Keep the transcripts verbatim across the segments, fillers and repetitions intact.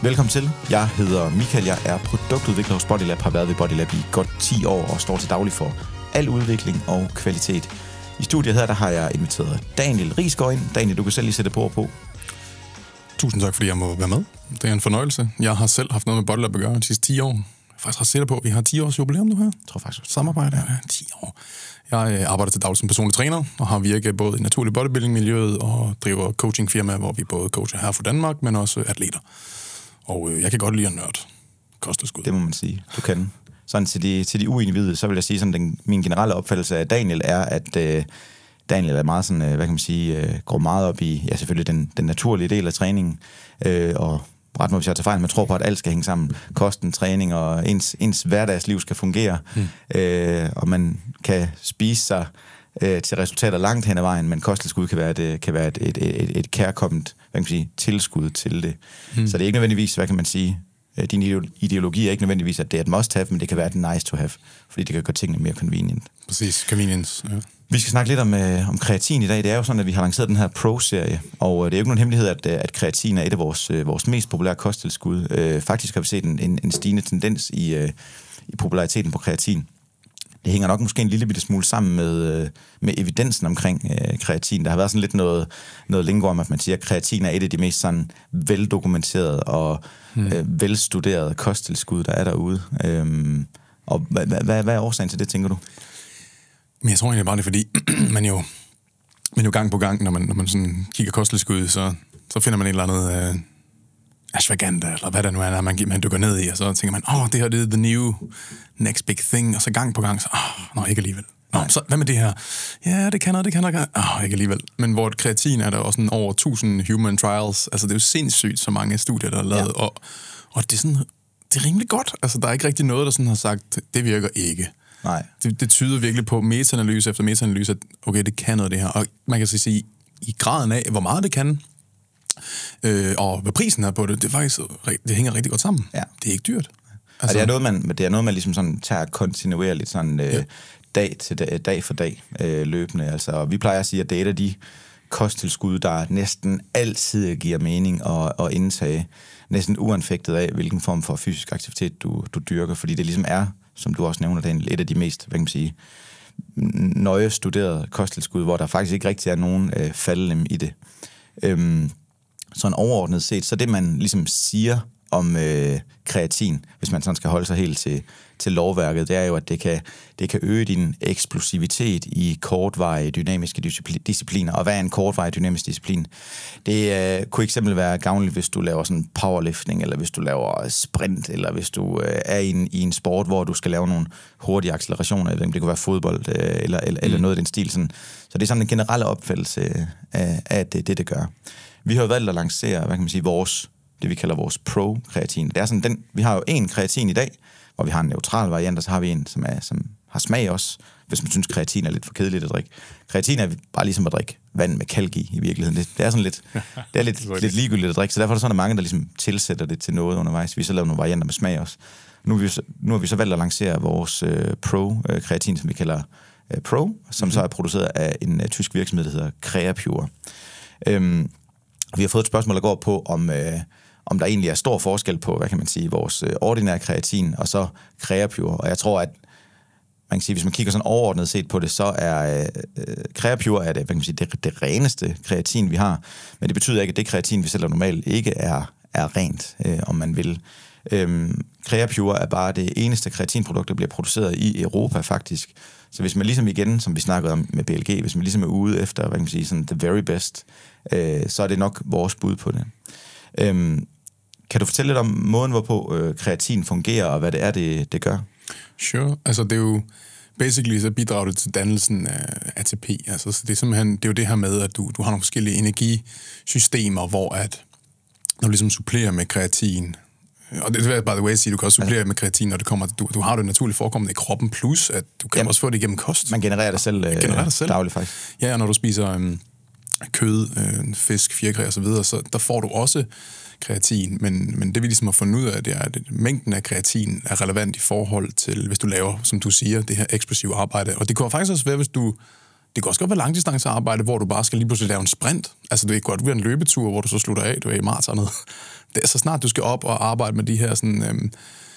Velkommen til. Jeg hedder Michael. Jeg er produktudvikler hos Bodylab, har været ved Bodylab i godt ti år og står til daglig for al udvikling og kvalitet. I studiet her der har jeg inviteret Daniel Risgaard ind. Daniel, du kan selv lige sætte på på. Tusind tak, fordi jeg må være med. Det er en fornøjelse. Jeg har selv haft noget med Bodylab at gøre de sidste ti år. Jeg er faktisk ret sikker på, at vi har ti års jubilæum nu her. Jeg tror faktisk. Samarbejde er ti år. Jeg arbejder til daglig som personlig træner, og har virket både i naturlig bodybuilding-miljøet og driver coachingfirma, hvor vi både coacher her fra Danmark, men også atleter. Og øh, jeg kan godt lide at nørde kosttilskud. Det må man sige. Du kan. Sådan til de, til de uindvidede, så vil jeg sige, sådan den, min generelle opfattelse af Daniel er, at øh, Daniel er meget sådan, øh, hvad kan man sige, øh, går meget op i, ja selvfølgelig den, den naturlige del af træningen, øh, og ret må vi så tage fejl, man tror på, at alt skal hænge sammen. Kosten, træning og ens, ens hverdagsliv skal fungere, hmm. øh, og man kan spise sig øh, til resultater langt hen ad vejen, men kosttilskud kan være et, kan være et, et, et, et kærkomment, hvad kan man sige, tilskud til det. Hmm. Så det er ikke nødvendigvis, hvad kan man sige, din ideologi er ikke nødvendigvis, at det er et must-have, men det kan være et nice-to-have, fordi det kan gøre tingene mere convenient. Præcis, convenience. Ja. Vi skal snakke lidt om, øh, om kreatin i dag. Det er jo sådan, at vi har lanceret den her Pro-serie, og det er jo ikke nogen hemmelighed, at, at kreatin er et af vores, øh, vores mest populære kosttilskud. Øh, faktisk har vi set en, en, en stigende tendens i, øh, i populariteten på kreatin. Det hænger nok måske en lille bitte smule sammen med, med evidensen omkring øh, kreatin. Der har været sådan lidt noget, noget lingo om, at man siger, at kreatin er et af de mest sådan veldokumenterede og hmm. øh, velstuderede kosttilskud, der er derude. Øhm, og hvad, hvad, hvad er årsagen til det, tænker du? Men jeg tror egentlig bare, det er fordi, man jo, man jo gang på gang, når man, når man sådan kigger kosttilskud, så, så finder man et eller andet øh, ashwagandha, eller hvad der nu er, man, man dykker ned i, og så tænker man, åh, oh, det her det er the new next big thing, og så gang på gang, så, åh, oh, nej, ikke alligevel. Nå, så hvad med det her? Ja, det kan noget, det kan noget, åh, oh, ikke alligevel. Men hvor et kreatin er der også sådan over tusind human trials, altså det er jo sindssygt, så mange studier, der er lavet, ja. og, og det er sådan, det er rimelig godt. Altså, der er ikke rigtig noget, der sådan har sagt, det virker ikke. Nej. Det, det tyder virkelig på meta-analyse efter meta-analyse, at okay, det kan noget det her. Og man kan så sige, i graden af, hvor meget det kan, øh, og hvad prisen er på det, det er faktisk, det hænger rigtig godt sammen. Ja. Det er ikke dyrt. Altså, ja, det er noget, man, det er noget, man ligesom sådan tager kontinuerligt sådan øh, ja. dag til dag, dag for dag øh, løbende. Altså, vi plejer at sige, at det er et af de kosttilskud, der næsten altid giver mening at, at indtage, næsten uanfægtet af, hvilken form for fysisk aktivitet du, du dyrker, fordi det ligesom er, som du også nævner, det er et af de mest, hvad kan man sige, nøje studerede kosttilskud, hvor der faktisk ikke rigtig er nogen øh, faldlem i det. Øhm, sådan overordnet set, så det man ligesom siger om øh, kreatin, hvis man sådan skal holde sig helt til, til lovværket, det er jo, at det kan, det kan øge din eksplosivitet i kortvarige dynamiske discipliner. Og hvad er en kortvarig dynamisk disciplin? Det øh, kunne eksempel være gavnligt, hvis du laver sådan powerlifting, eller hvis du laver sprint, eller hvis du øh, er i en, i en sport, hvor du skal lave nogle hurtige accelerationer, eller det kunne være fodbold, øh, eller, eller, mm. eller noget af den stil. Sådan. Så det er sådan en generelle opfattelse af, af det, det, det gør. Vi har jo valgt at lancere, hvad kan man sige, vores det vi kalder vores Pro-kreatin. Det er sådan den, vi har jo en kreatin i dag, hvor vi har en neutral variant, og så har vi en, som, er, som har smag også, hvis man synes, kreatin er lidt for kedeligt at drikke. Kreatin er bare ligesom at drikke vand med kalk i, i virkeligheden. Det, det er sådan lidt, det er lidt, det er lidt ligegyldigt at drikke, så derfor er der sådan mange, der ligesom tilsætter det til noget undervejs. Vi har så lavet nogle varianter med smag også. Nu har vi så, nu har vi så valgt at lancere vores uh, Pro-kreatin, som vi kalder uh, Pro, som mm-hmm. så er produceret af en uh, tysk virksomhed, der hedder Creapure. Um, vi har fået et spørgsmål, der går på, om... Uh, om der egentlig er stor forskel på, hvad kan man sige, vores øh, ordinære kreatin og så Creapure. Og jeg tror, at man kan sige, hvis man kigger sådan overordnet set på det, så er øh, Creapure er det, hvad kan man sige, det, det reneste kreatin, vi har. Men det betyder ikke, at det kreatin, vi sælger normalt, ikke er, er rent, øh, om man vil. Øhm, Creapure er bare det eneste kreatinprodukt, der bliver produceret i Europa, faktisk. Så hvis man ligesom igen, som vi snakkede om med B L G, hvis man ligesom er ude efter, hvad kan man sige, sådan the very best, øh, så er det nok vores bud på det. Øhm, Kan du fortælle lidt om måden, hvorpå øh, kreatin fungerer, og hvad det er, det, det gør? Sure. Altså, det er jo basically så bidrager det til dannelsen af A T P. Altså, så det er simpelthen, det er jo det her med, at du, du har nogle forskellige energisystemer, hvor at, når du ligesom supplerer med kreatin, og det vil jeg by the way sige, du kan også supplere altså, med kreatin, når det kommer, du, du har det naturligt forekommende i kroppen, plus at du kan jamen, også få det igennem kost. Man genererer det selv, øh, genererer det selv. Dagligt, faktisk. Ja, og når du spiser øh, kød, øh, fisk, fjerkræ og så videre, så der får du også kreatin, men, men det vi ligesom har fundet ud af, det er, at mængden af kreatin er relevant i forhold til, hvis du laver, som du siger, det her eksplosive arbejde. Og det kunne faktisk også være, hvis du Det kan også godt være langdistancearbejde, hvor du bare skal lige pludselig lave en sprint. Altså, det kan godt være en løbetur, hvor du så slutter af, du er i maratonet. Det er så snart, du skal op og arbejde med de her sådan, øhm,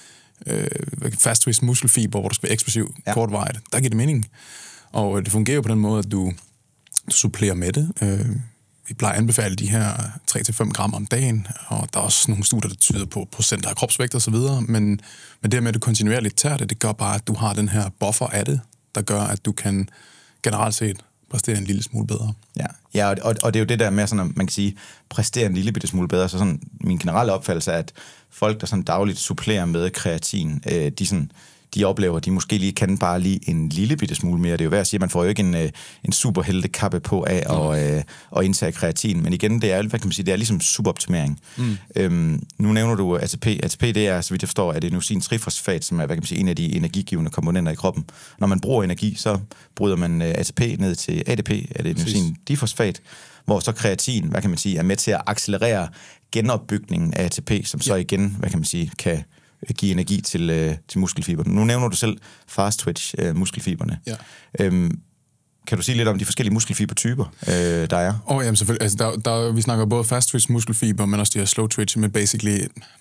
øh, fast-twist muskelfiber, hvor du skal være eksplosiv ja. kortvarigt. Der giver det mening. Og det fungerer jo på den måde, at du, du supplerer med det. Øh, vi plejer at anbefale de her tre til fem gram om dagen, og der er også nogle studier, der tyder på procenter af kropsvægt og så videre, men, men det med, at du kontinuerligt tager det, det gør bare, at du har den her buffer af det, der gør, at du kan generelt set præstere en lille smule bedre. Ja, ja og, og det er jo det der med, sådan, at man kan sige, præstere en lille bitte smule bedre, så sådan, min generelle opfattelse er, at folk, der sådan dagligt supplerer med kreatin, øh, de sådan, de oplever, at de måske lige kan bare lige en lille bitte smule mere. Det er jo værd at sige, at man får jo ikke en, en superheltekappe på af at, mm. øh, at indtage kreatin. Men igen, det er, hvad kan man sige, det er ligesom superoptimering. Mm. Øhm, nu nævner du A T P. A T P, det er, så vidt jeg forstår, at adenosin trifosfat, som er, hvad kan man sige, en af de energigivende komponenter i kroppen. Når man bruger energi, så bryder man A T P ned til A D P, adenosin difosfat, hvor så kreatin, hvad kan man sige, er med til at accelerere genopbygningen af A T P, som så igen, hvad kan man sige, kan give energi til, øh, til muskelfiberne. Nu nævner du selv fast-twitch øh, muskelfiberne. Ja. Øhm, kan du sige lidt om de forskellige muskelfibertyper, øh, der er? Åh, oh, jamen selvfølgelig. Altså, der, der, vi snakker både fast-twitch muskelfiber, men også de her slow-twitch, men basically,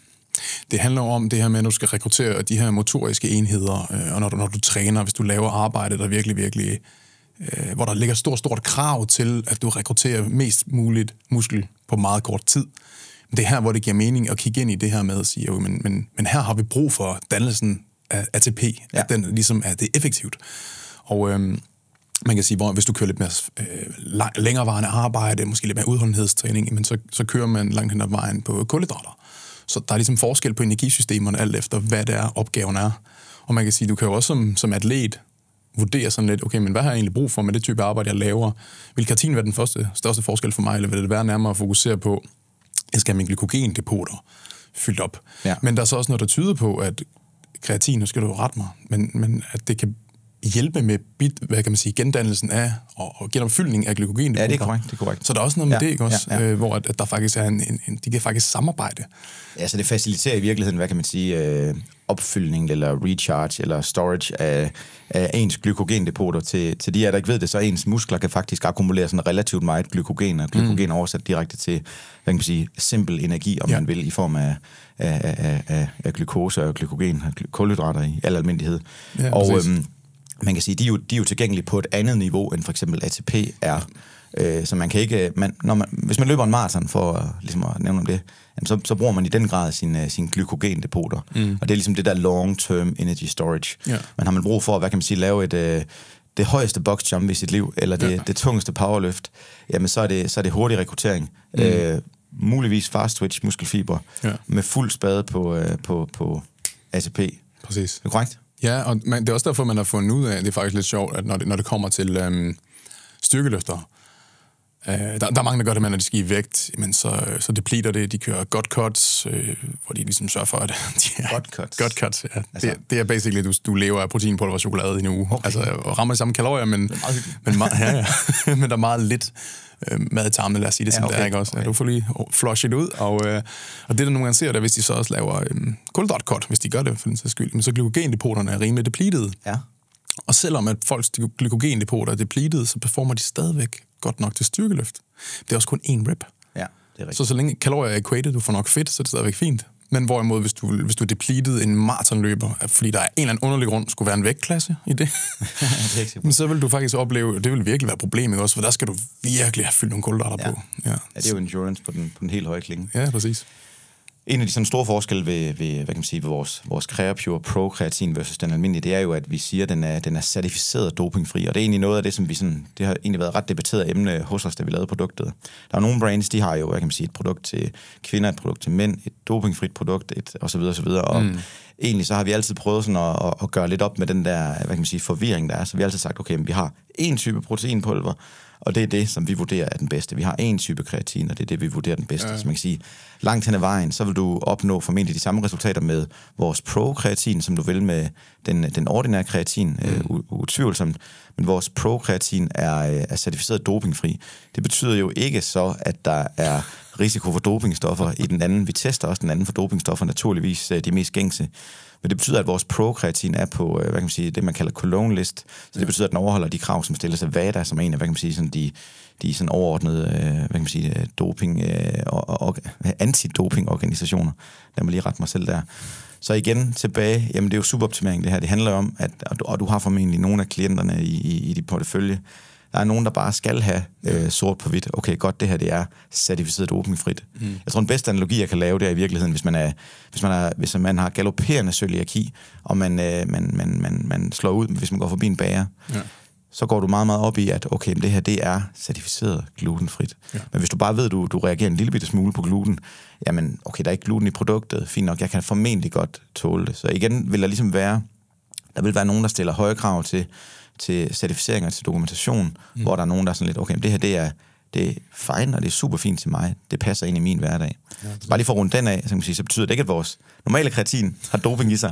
det handler om det her med, at du skal rekruttere de her motoriske enheder, øh, og når du, når du træner, hvis du laver arbejde, der virkelig, virkelig, øh, hvor der ligger stort, stort krav til, at du rekrutterer mest muligt muskel på meget kort tid. Det er her, hvor det giver mening at kigge ind i det her med at sige, jo, men, men, men her har vi brug for dannelsen af A T P, ja. At den ligesom er det effektivt. Og øhm, man kan sige, hvor hvis du kører lidt mere øh, længerevarende arbejde, måske lidt mere udholdenhedstræning, men så, så kører man langt hen ad vejen på kulhydrater. Så der er ligesom forskel på energisystemerne, alt efter hvad det er, opgaven er. Og man kan sige, du kan jo også som, som atlet vurdere sådan lidt, okay, men hvad har jeg egentlig brug for med det type arbejde, jeg laver? Vil kreatin være den første, største forskel for mig, eller vil det være nærmere at fokusere på, jeg skal have mine glykogendepoter fyldt op. Ja. Men der er så også noget, der tyder på, at kreatin, nu skal du rette mig, men, men at det kan hjælpe med bit, hvad kan man sige, gendannelsen af og, og genopfyldning af glykogendepoter. Ja, det er korrekt, det er korrekt. Så der er også noget med ja, det, ikke også? Ja, ja. Øh, hvor at, at der faktisk er en, en, en, de kan faktisk samarbejde. Ja, så det faciliterer i virkeligheden, hvad kan man sige, øh, opfyldning eller recharge eller storage af, af ens glykogendepoter. Til, til de her, der ikke ved det, så ens muskler kan faktisk akkumulere sådan relativt meget glykogen, og glykogen mm. oversat direkte til, hvad kan man sige, simpel energi, om ja. man vil, i form af, af, af, af, af glukose og glykogen og kulhydrater i al almindelighed. Ja, og øhm, man kan sige, de er, jo, de er jo tilgængelige på et andet niveau, end for eksempel A T P er. Øh, så man kan ikke, man, når man, hvis man løber en maraton, for ligesom at nævne om det, jamen så, så bruger man i den grad sine, sine glykogendepoter. Mm. Og det er ligesom det der long-term energy storage. Ja. Men har man brug for, hvad kan man sige, lave et, øh, det højeste boxjump i sit liv, eller det, ja. det tungeste powerlift, jamen så er det, så er det hurtig rekruttering. Mm. Øh, muligvis fast-twitch muskelfiber, ja. med fuld spade på, øh, på, på A T P. Præcis. Er det korrekt? Ja, og man, det er også derfor, man har fundet ud af, det er faktisk lidt sjovt, at når det, når det kommer til øhm, styrkeløfter, øh, der, der er mange, der gør det med, når de skal i vægt, men så, så depleter det, de kører gut cuts, øh, hvor de ligesom sørger for, at de er... Gut cuts? Gut cuts, ja. Altså, det, det er basically, du, du lever af proteinpulver og chokolade i en uge. Okay. Altså, og rammer de samme kalorier, men, men, meget, ja, ja. men der er meget lidt øh, mad i tarmen, lad os sige det, ja, som okay. det er, ikke også? Okay. Ja, du får lige flushet ud, og, øh, og det, der nogle gange ser, der hvis de så også laver øh, kulhydratcut, hvis de gør det, for den sags skyld, men så glykogendepoterne er rimelig depleted. Ja. Og selvom at folks glykogendepoter er depleted, så performer de stadigvæk godt nok til styrkeløft. Det er også kun én rep. Ja, det er rigtigt. Så så længe kalorier er equated, du får nok fedt, så er det stadigvæk fint. Men hvorimod, hvis du, hvis du er depleted en maratonløber, fordi der er en eller anden underlig grund, skulle være en vægtklasse i det, det men så vil du faktisk opleve, det vil virkelig være problemet også, for der skal du virkelig have fyldt nogle kulhydrater ja. på. Ja. ja, det er jo endurance på den, på den helt høje klinge. Ja, præcis. En af de sådan store forskelle ved, ved, hvad kan man sige, ved vores, vores CreaPure Pro kreatin versus den almindelige, det er jo, at vi siger, at den er, den er certificeret dopingfri, og det er egentlig noget af det, som vi sådan, det har egentlig været ret debatteret emne hos os, da vi lavede produktet. Der er nogle brands, de har jo, hvad kan man sige, et produkt til kvinder, et produkt til mænd, et dopingfrit produkt, et, og så videre, og så videre, og mm. egentlig så har vi altid prøvet sådan at, at, at gøre lidt op med den der, hvad kan man sige, forvirring, der er, så vi har altid sagt, okay, men vi har en type proteinpulver, og det er det, som vi vurderer er den bedste. Vi har en type kreatin, og det er det, vi vurderer den bedste. Ja. Så man kan sige, langt hen ad vejen, så vil du opnå formentlig de samme resultater med vores Pro-kreatin, som du vil med den, den ordinære kreatin, mm. øh, utvivlsomt. Men vores Pro-kreatin er, er certificeret dopingfri. Det betyder jo ikke så, at der er risiko for dopingstoffer i den anden. Vi tester også den anden for dopingstoffer, naturligvis de mest gængse. Men det betyder, at vores pro-kreatin er på, hvad kan man sige, det man kalder Cologne list. Så det betyder, at den overholder de krav, som stilles af WADA, som er en af, hvad kan man sige, sådan de, de sådan overordnede, hvad kan man sige, doping og, og antidopingorganisationer. Lad mig lige rette mig selv der. Så igen tilbage, jamen det er jo superoptimering det her. Det handler om, at, og du har formentlig nogle af klienterne i, i, i dit portefølje. Der er nogen, der bare skal have øh, sort på hvidt. Okay, godt, det her det er certificeret dopingfrit. Mm. Jeg tror, den bedste analogi, jeg kan lave, det er i virkeligheden, hvis man, er, hvis man, er, hvis man har galopperende cøliaki, og man, øh, man, man, man, man slår ud, hvis man går forbi en bager, ja. Så går du meget, meget op i, at okay, det her det er certificeret glutenfrit. Ja. Men hvis du bare ved, at du, du reagerer en lille bitte smule på gluten, jamen okay, der er ikke gluten i produktet, fint nok, jeg kan formentlig godt tåle det. Så igen vil der ligesom være, der vil være nogen, der stiller høje krav til, til certificering og til dokumentation, mm. hvor der er nogen, der er sådan lidt, okay, det her det er, det er fine, og det er super fint til mig. Det passer ind i min hverdag. Ja, så bare lige for at runde den af, så, kan man sige, så betyder det ikke, at vores normale kreatin har doping i sig.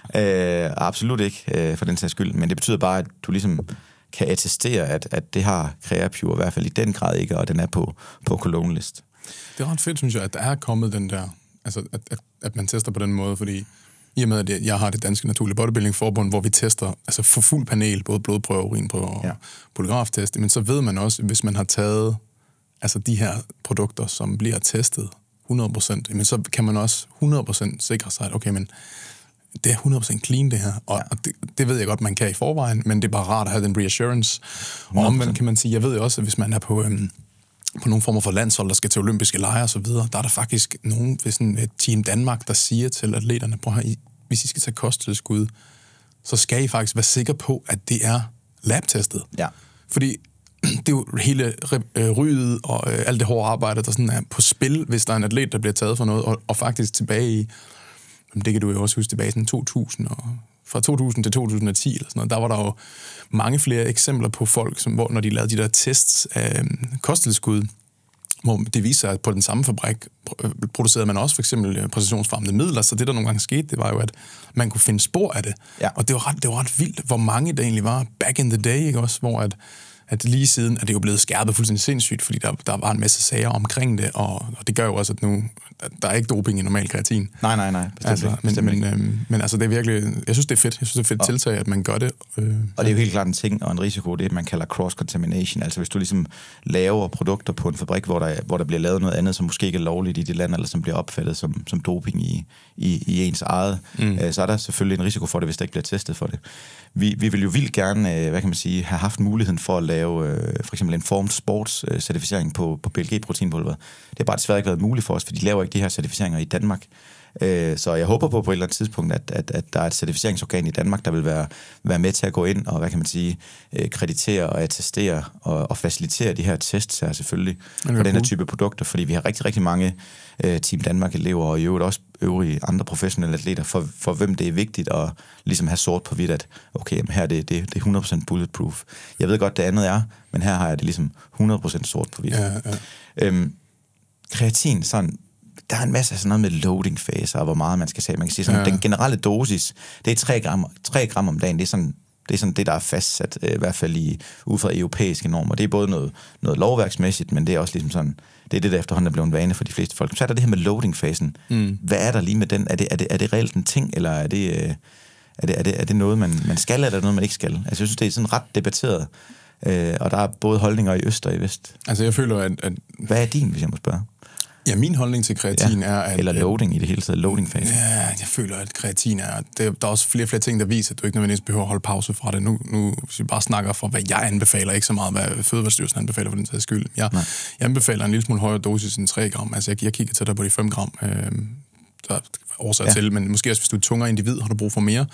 øh, absolut ikke, øh, for den sags skyld. Men det betyder bare, at du ligesom kan attestere, at, at det har CreaPure i hvert fald i den grad ikke, og den er på, på Cologne list. Det er ret fedt, synes jeg, at der er kommet den der, altså at, at, at man tester på den måde, fordi i og med, at jeg har det danske naturlige bodybuilding-forbund, hvor vi tester altså for fuld panel, både blodprøver, urinprøver og ja. polygraftest, men så ved man også, hvis man har taget altså de her produkter, som bliver testet hundrede procent, men så kan man også hundrede procent sikre sig, at okay, men det er hundrede procent clean det her, og, ja. og det, det ved jeg godt, man kan i forvejen, men det er bare rart at have den reassurance. Og omvendt kan man sige, jeg ved jo også, at hvis man er på, øhm, på nogle former for landshold, der skal til olympiske lege og så videre, der er der faktisk nogen ved sådan et Team Danmark, der siger til atleterne, prøv at, hvis I skal tage kosttilskud, så skal I faktisk være sikre på, at det er labtestet. Ja. Fordi det er jo hele ryget og øh, alt det hårde arbejde, der sådan er på spil, hvis der er en atlet, der bliver taget for noget, og, og faktisk tilbage i, det kan du jo også huske tilbage i to tusind, og fra to tusind til to tusind og ti, eller sådan noget, der var der jo mange flere eksempler på folk, som, hvor når de lavede de der tests af øh, kosttilskud, hvor det viser, at på den samme fabrik producerede man også for eksempel præcisionsfremmede midler, så det, der nogle gange skete, det var jo, at man kunne finde spor af det. Ja. Og det var, ret, det var ret vildt, hvor mange der egentlig var back in the day, ikke også, hvor at, at lige siden er det jo blevet skærpet fuldstændig sindssygt, fordi der, der var en masse sager omkring det, og, og det gør jo også, at nu at der er ikke doping i normal kreatin. Nej, nej, nej. Altså, ikke, men, men, øhm, men altså, det er virkelig, jeg synes, det er fedt. Jeg synes, det er fedt og, tiltag, at man gør det. Øh, og det er jo helt klart en ting og en risiko, det man kalder cross-contamination. Altså hvis du ligesom laver produkter på en fabrik, hvor der, hvor der bliver lavet noget andet, som måske ikke er lovligt i det land, eller som bliver opfattet som, som doping i, i, i ens eget, mm. øh, så er der selvfølgelig en risiko for det, hvis der ikke bliver testet for det. Vi, vi vil jo vildt gerne, øh, hvad kan man sige, have haft muligheden for at lave øh, for eksempel en formed sports øh, certificering på, på B L G-proteinpulver. Det har bare desværre ikke været muligt for os, for de laver ikke de her certificeringer i Danmark. Øh, så jeg håber på på et eller andet tidspunkt, at, at, at der er et certificeringsorgan i Danmark, der vil være, være med til at gå ind og, hvad kan man sige, øh, kreditere og attestere og, og facilitere de her tests her selvfølgelig for den her cool. type produkter, fordi vi har rigtig, rigtig mange øh, Team Danmark-elever og i øvrigt også øvrige andre professionelle atleter, for, for hvem det er vigtigt at ligesom have sort på hvidt, at okay, jamen her det, det, det er hundrede procent bulletproof. Jeg ved godt, det andet er, men her har jeg det ligesom hundrede procent sort på hvidt. Ja, ja. Øhm, kreatin, sådan, der er en masse af sådan noget med loading-faser, og hvor meget man skal tage. Man kan sige, sådan, ja. Den generelle dosis, det er tre gram, tre gram om dagen. Det er sådan det, er sådan det der er fastsat, øh, i hvert fald i, ud fra europæiske normer. Det er både noget, noget lovværksmæssigt, men det er også ligesom sådan, det er det, der efterhånden er blevet en vane for de fleste folk. Så er der det her med loading-fasen. Mm. Hvad er der lige med den? Er det, er det, er det reelt en ting, eller er det, øh, er det, er det, er det noget, man, man skal, eller er det noget, man ikke skal? Altså, jeg synes, det er sådan ret debatteret, øh, og der er både holdninger i øst og i vest. Altså, jeg føler, at... at... Hvad er din, hvis jeg må spørge? Ja, min holdning til kreatin ja, er... At, eller loading i det hele taget, loading-fasen. Ja, jeg føler, at kreatin er... Det, der er også flere og flere ting, der viser, at du ikke nødvendigvis behøver at holde pause fra det. Nu, nu hvis vi bare snakker for, hvad jeg anbefaler, ikke så meget, hvad Fødevarestyrelsen anbefaler for den sags skyld. Jeg, jeg anbefaler en lille smule højere dosis end tre gram. Altså, jeg, jeg kigger til dig på de fem gram. Øh, der er årsager ja. til, men måske også, hvis du er et tungere individ, har du brug for mere.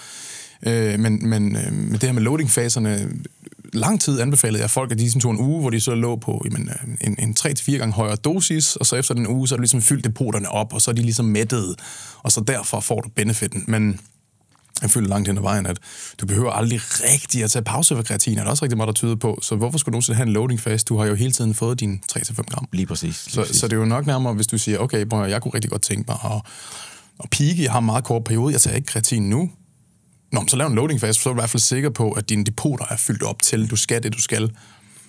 Øh, men, men øh, med det her med loading-faserne... Lang tid anbefalede jeg folk, at de ligesom tog en uge, hvor de så lå på jamen, en, en tre til fire gange højere dosis, og så efter den uge, så er du ligesom fyldt depoterne op, og så er de ligesom mættede, og så derfor får du benefitten. Men jeg føler langt hen ad vejen, at du behøver aldrig rigtig at tage pause for kreatin, er der også rigtig meget, der tyder på. Så hvorfor skulle du nogensinde have en loading fase? Du har jo hele tiden fået dine tre til fem gram. Lige præcis. Lige så, præcis. så det er jo nok nærmere, hvis du siger, okay, bror, jeg kunne rigtig godt tænke mig at, at peake, jeg har en meget kort periode, jeg tager ikke kreatin nu. Nå, så lav en loading fase, så er du i hvert fald sikker på, at dine depoter er fyldt op til, du skal det, du skal.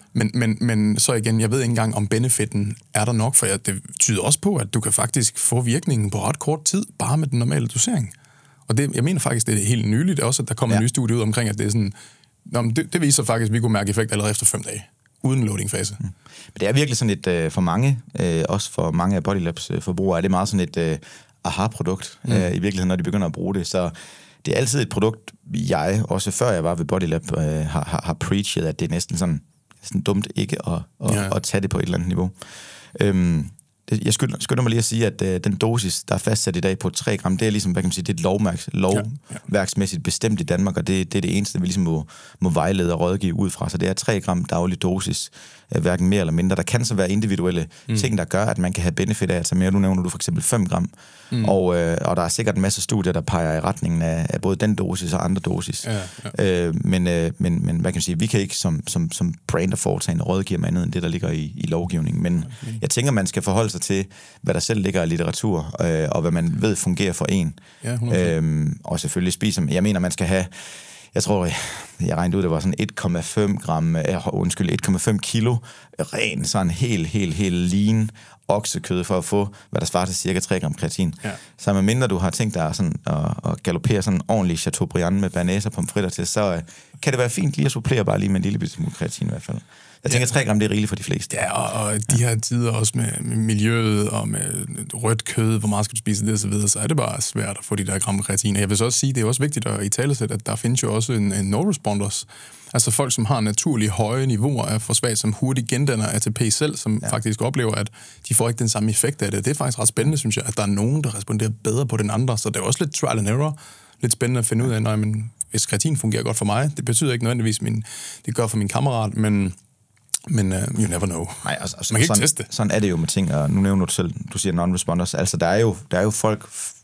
Men, men, men så igen, jeg ved ikke engang, om benefitten er der nok, for jeg, det tyder også på, at du kan faktisk få virkningen på ret kort tid, bare med den normale dosering. Og det, jeg mener faktisk, det er helt nyligt også, at der kommer ja. en ny studie ud omkring, at det er sådan, nå, det, det viser faktisk, at vi kunne mærke effekt allerede efter fem dage, uden loadingfase. Mm. Men det er virkelig sådan et, øh, for mange, øh, også for mange af Bodylabs øh, forbrugere, er det meget sådan et øh, aha-produkt, mm. øh, i virkeligheden, når de begynder at bruge det. Så det er altid et produkt, jeg, også før jeg var ved Bodylab, øh, har, har, har preachet, at det er næsten sådan, sådan dumt ikke at, at, ja. at tage det på et eller andet niveau. Øhm, det, jeg skynder, skynder mig lige at sige, at øh, den dosis, der er fastsat i dag på tre gram, det er ligesom, hvad kan man sige, det er et lovmærks, lovværksmæssigt bestemt i Danmark, og det, det er det eneste, vi ligesom må, må vejlede og rådgive ud fra. Så det er tre gram daglig dosis, øh, hverken mere eller mindre. Der kan så være individuelle mm. ting, der gør, at man kan have benefit af at tage mere. Nu nævner du for eksempel fem gram, mm. og, øh, og der er sikkert en masse studier, der peger i retningen af, af både den dosis og andre dosis. Ja, ja. Øh, men, øh, men, men hvad kan man sige, vi kan ikke som, som, som brand og foretagende rådgive mig andet end det, der ligger i, i lovgivningen. Men okay. jeg tænker, man skal forholde sig til, hvad der selv ligger i litteratur, øh, og hvad man ved fungerer for en. Ja, øhm, og selvfølgelig spiser. Jeg mener, man skal have, jeg tror, jeg, jeg regnede ud, det var sådan et komma fem gram, øh, undskyld, et komma fem kilo ren, sådan helt, helt, helt lean oksekød for at få, hvad der svarer til cirka tre gram kreatin. Ja. Så med mindre du har tænkt dig sådan, at, at galopere sådan en ordentlig Chateaubriand med bearnaise og pomfritter til, så øh, kan det være fint lige at supplere bare lige med en lille bitte smule kreatin i hvert fald. Jeg tænker, at tre gram det er rigeligt for de fleste. Ja, og, og de her tider også med, med miljøet og med rødt kød, hvor meget skal du spise det og så videre, så er det bare svært at få de der gram kreatin. Jeg vil så også sige, det er også vigtigt at italesætte, at der findes jo også en, en no-responders. Altså folk, som har naturlige høje niveauer af fosfat, som hurtigt gendanner A T P selv, som ja. faktisk oplever, at de får ikke den samme effekt af det. Det er faktisk ret spændende, synes jeg, at der er nogen, der responderer bedre på den andre, så det er også lidt trial and error. Lidt spændende at finde ud af, nej, men hvis kreatin fungerer godt for mig, det betyder ikke nødvendigvis, min, det gør for min kammerat, men Men uh, you never know. Nej, altså, altså, man kan sådan, ikke teste. Sådan er det jo med ting, og nu nævner du selv, du siger non-responders. Altså, der er jo, der er jo folk,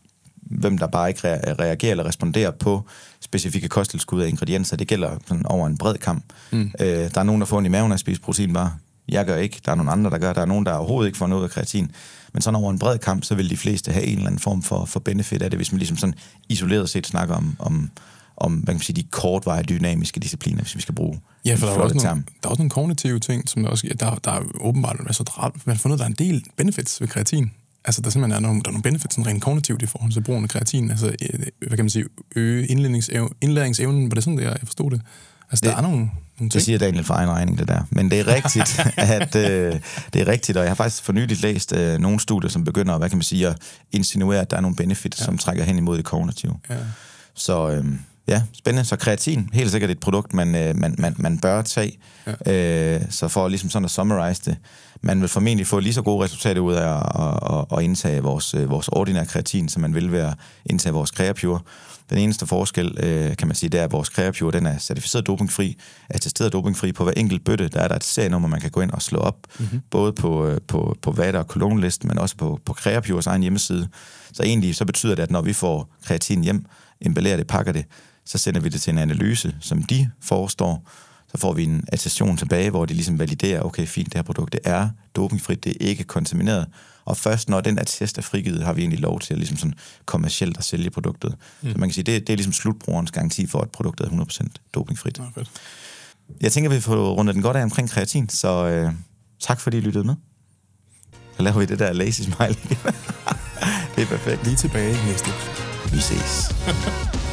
hvem der bare ikke reagerer eller responderer på specifikke kosttilskud af ingredienser. Det gælder sådan over en bred kamp. Mm. Øh, der er nogen, der får ondt i maven af at spise protein bare. Jeg gør ikke. Der er nogle andre, der gør. Der er nogen, der overhovedet ikke får noget af kreatin. Men sådan over en bred kamp, så vil de fleste have en eller anden form for, for benefit af det, hvis man ligesom sådan isoleret set snakker om, om om, hvad kan man sige, de kortvarige dynamiske discipliner, hvis vi skal bruge. Ja, for der er, også nogle, der er også nogle kognitive ting, som der også, der, der er åbenbart en masse drab. Man har fundet, der er en del benefits ved kreatin. Altså, der simpelthen er nogle, der er nogle benefits, sådan rent kognitivt i forhold til brugen af kreatin. Altså, hvad kan man sige, øge indlæringsevnen, var det sådan, det jeg forstod det? Altså, det, der er nogle, nogle ting. Det siger Daniel for egen regning, det der. Men det er rigtigt, at øh, det er rigtigt, og jeg har faktisk for nyligt læst øh, nogle studier, som begynder, hvad kan man sige, at insinuere, at der er nogle benefits, ja. som trækker hen imod det kognitive. Ja. Så øh, ja, spændende. Så kreatin, helt sikkert et produkt, man, øh, man, man, man bør tage. Ja. Øh, så for ligesom sådan at summarize det, man vil formentlig få lige så gode resultater ud af at, at, at indtage vores, vores ordinære kreatin, som man vil ved at indtage vores CreaPure. Den eneste forskel, øh, kan man sige, det er, at vores CreaPure, den er certificeret dopingfri, attesteret dopingfri. På hver enkelt bøtte, der er der et serienummer, man kan gå ind og slå op, mm-hmm. både på, på, på V A D A og Cologne-listen, men også på, på CreaPures egen hjemmeside. Så egentlig så betyder det, at når vi får kreatin hjem, emballerer det, pakker det, så sender vi det til en analyse, som de forestår. Så får vi en attestation tilbage, hvor de ligesom validerer, okay, fint, det her produkt det er dopingfrit, det er ikke kontamineret. Og først når den attest er frigivet, har vi egentlig lov til at ligesom sådan kommercielt at sælge produktet. Mm. Så man kan sige, det, det er ligesom slutbrugerens garanti for, at produktet er hundrede procent dopingfrit. Ja, jeg tænker, vi får rundet den godt af omkring kreatin, så øh, tak fordi I lyttede med. Så laver vi det der lazy smile. Det er perfekt. Lige tilbage næste. Vi ses.